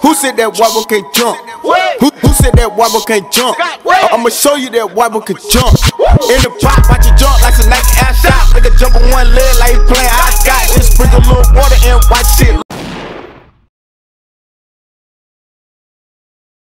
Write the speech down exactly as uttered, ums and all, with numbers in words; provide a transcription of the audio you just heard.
Who said that wobble can't jump? Who, who said that wobble can't jump? I'ma show you that wobble can jump. In the pop, watch you jump like a Nike ass shot. Nigga jump on one leg like he playing I got this sprinkle little water.